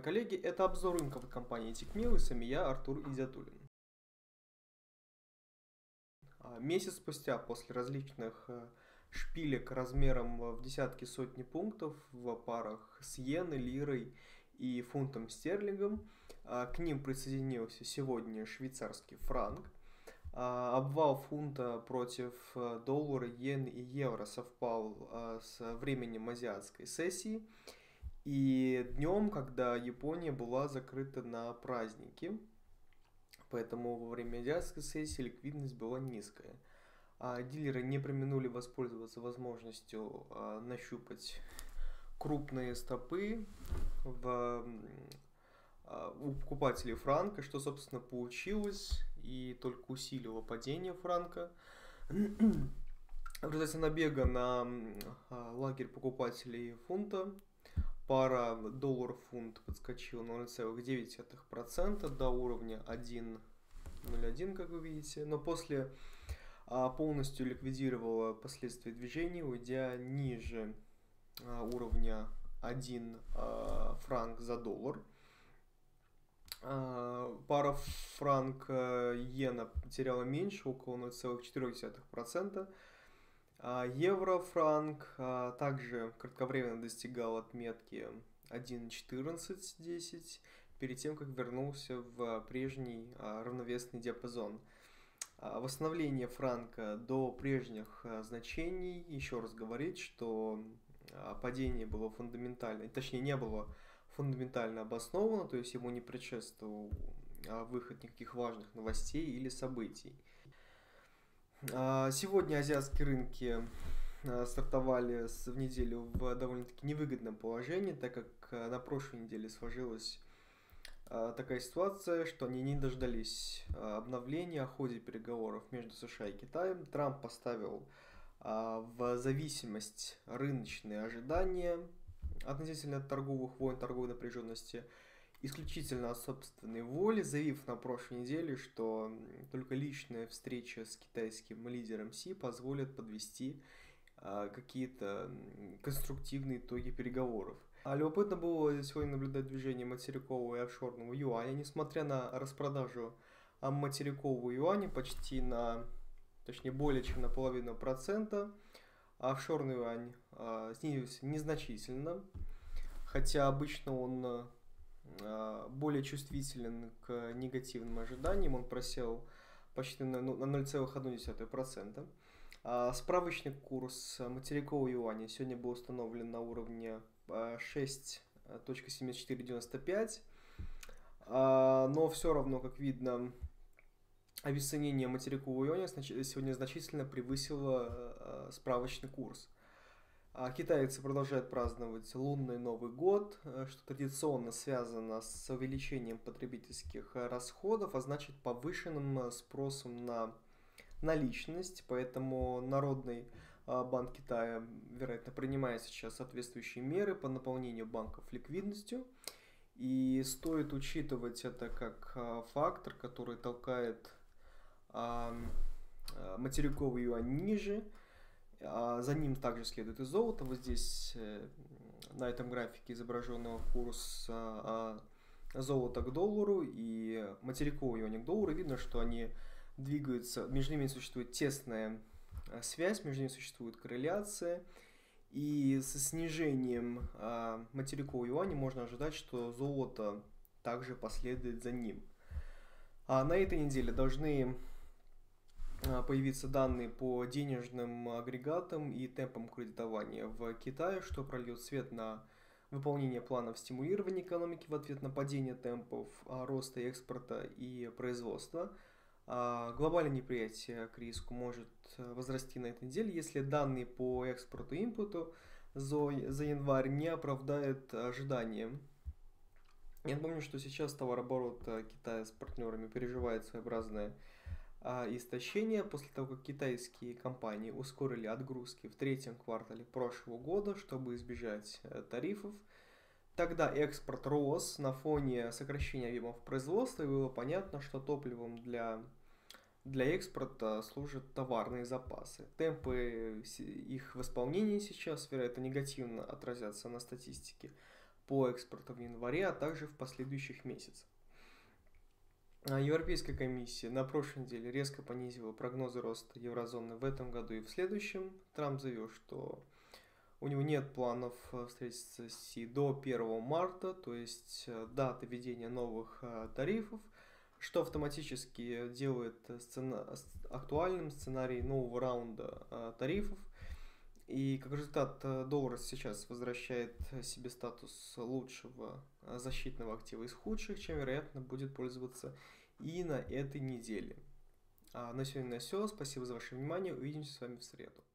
коллеги, это обзор рынков от компании Тикмил, и с вами я, Артур Изятуллин. Месяц спустя после различных шпилек размером в десятки сотни пунктов в парах с иеной, лирой и фунтом стерлингом, к ним присоединился сегодня швейцарский франк. Обвал фунта против доллара, иены и евро совпал с временем азиатской сессии и днем, когда Япония была закрыта на праздники, поэтому во время азиатской сессии ликвидность была низкая. Дилеры не преминули воспользоваться возможностью нащупать крупные стопы у покупателей франка, что, собственно, получилось и только усилило падение франка. В результате набега на лагерь покупателей фунта пара доллар-фунт подскочила на 0,9% до уровня 1.01, как вы видите, но после полностью ликвидировала последствия движения, уйдя ниже уровня 1 франк за доллар. Пара франк-иена потеряла меньше, около 0,4%. Евро-франк также кратковременно достигал отметки 1.1410 перед тем, как вернулся в прежний равновесный диапазон. Восстановление франка до прежних значений еще раз говорит, что падение было фундаментально, точнее не было фундаментально обосновано, то есть ему не предшествовал выход никаких важных новостей или событий. Сегодня азиатские рынки стартовали в неделю в довольно-таки невыгодном положении, так как на прошлой неделе сложилась такая ситуация, что они не дождались обновления о ходе переговоров между США и Китаем. Трамп поставил в зависимость рыночные ожидания относительно торговых войн, торговой напряженности, исключительно от собственной воли, заявив на прошлой неделе, что только личная встреча с китайским лидером Си позволит подвести какие-то конструктивные итоги переговоров. Любопытно было сегодня наблюдать движение материкового и офшорного юаня, несмотря на распродажу материкового юаня почти точнее более чем на половину процента, офшорный юань снизился незначительно, хотя обычно он более чувствителен к негативным ожиданиям, он просел почти на 0,1%. Справочный курс материкового юаня сегодня был установлен на уровне 6.7495, но все равно, как видно, обесценение материкового юаня сегодня значительно превысило справочный курс. Китайцы продолжают праздновать лунный Новый год, что традиционно связано с увеличением потребительских расходов, а значит повышенным спросом на наличность, поэтому Народный банк Китая, вероятно, принимает сейчас соответствующие меры по наполнению банков ликвидностью, и стоит учитывать это как фактор, который толкает материковый юань ниже. За ним также следует и золото. Вот здесь на этом графике изображен курс золота к доллару и материкового юаня к доллару. Видно, что они двигаются, между ними существует тесная связь, между ними существует корреляция. И со снижением материкового юаня можно ожидать, что золото также последует за ним. На этой неделе должны появиться данные по денежным агрегатам и темпам кредитования в Китае, что прольет свет на выполнение планов стимулирования экономики в ответ на падение темпов роста экспорта и производства. Глобальное неприятие к риску может возрасти на этой неделе, если данные по экспорту и импорту за январь не оправдают ожидания. Я напомню, что сейчас товарооборот Китая с партнерами переживает своеобразное истощение после того, как китайские компании ускорили отгрузки в третьем квартале прошлого года, чтобы избежать тарифов. Тогда экспорт рос на фоне сокращения объемов производства, и было понятно, что топливом для экспорта служат товарные запасы. Темпы их восполнения сейчас, вероятно, негативно отразятся на статистике по экспорту в январе, а также в последующих месяцах. Европейская комиссия на прошлой неделе резко понизила прогнозы роста еврозоны в этом году и в следующем. Трамп заявил, что у него нет планов встретиться с Си до 1 марта, то есть даты введения новых тарифов, что автоматически делает актуальным сценарий нового раунда тарифов. И как результат доллар сейчас возвращает себе статус лучшего защитного актива из худших, чем, вероятно, будет пользоваться и на этой неделе. А на сегодня все. Спасибо за ваше внимание. Увидимся с вами в среду.